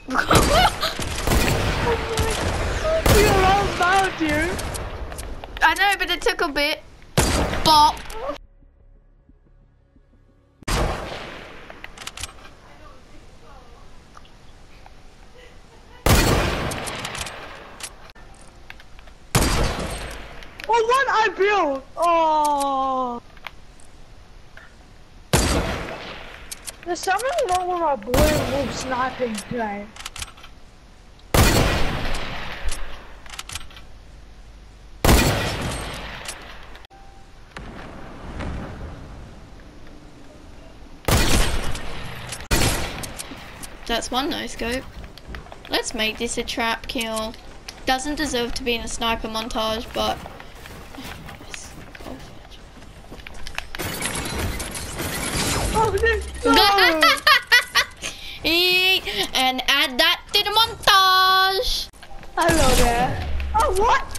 You're all about here. I know, but it took a bit. Bop. Oh, what I built! Oh. There's something wrong with my boy wolf sniping today. That's one no scope. Let's make this a trap kill. Doesn't deserve to be in a sniper montage, but Oh, no. and add that to the montage. Hello there. Oh, what?